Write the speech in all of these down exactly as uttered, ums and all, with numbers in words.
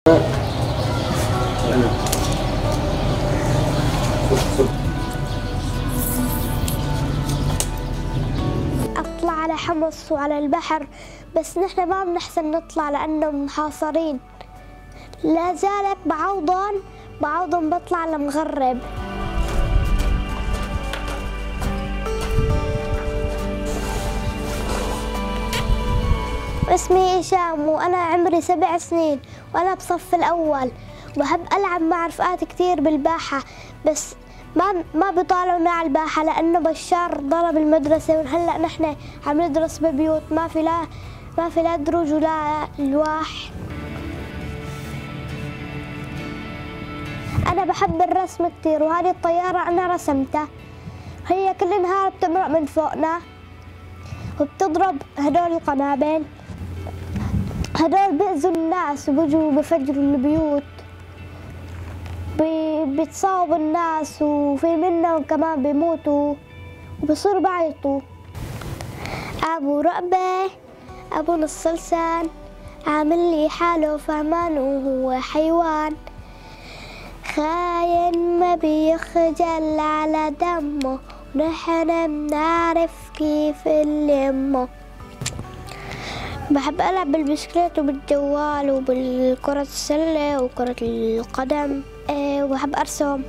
أطلع على حمص وعلى البحر، بس نحن ما بنحسن نطلع لأنه محاصرين. لا زالت بعوضن بعوضن بطلع لمغرب. اسمي هشام وأنا عمري سبع سنين وأنا بصف الأول، وبحب ألعب مع رفقات كثير بالباحة، بس ما ما بيطالعونا على الباحة لأنه بشار ضرب المدرسة، وهلا نحن عم ندرس ببيوت ما في لا ما في لا دروج ولا ألواح. أنا بحب الرسم كثير، وهذه الطيارة أنا رسمتها، هي كل نهار بتمرق من فوقنا وبتضرب هدول القنابل، هدول بيأذوا الناس وبيجوا بفجروا البيوت، بيتصاوبوا الناس، وفي منهم كمان بيموتوا وبصيروا بعيطوا. أبو رقبة أبو نص لسان عامل لي حاله فهمان وهو حيوان، خاين ما بيخجل على دمه ونحن بنعرف كيف نلمه. بحب ألعب بالبسكليت وبالجوال وبالكرة السلة وكرة القدم، أه وبحب أرسم.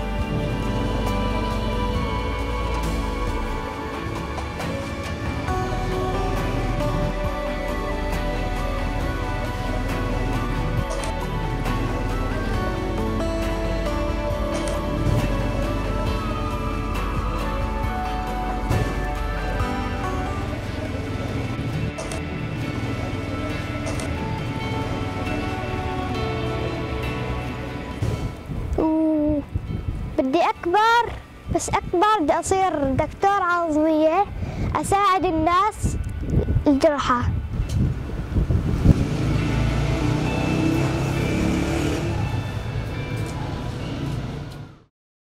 بدي أكبر، بس أكبر بدي أصير دكتور عظمية أساعد الناس الجرحى.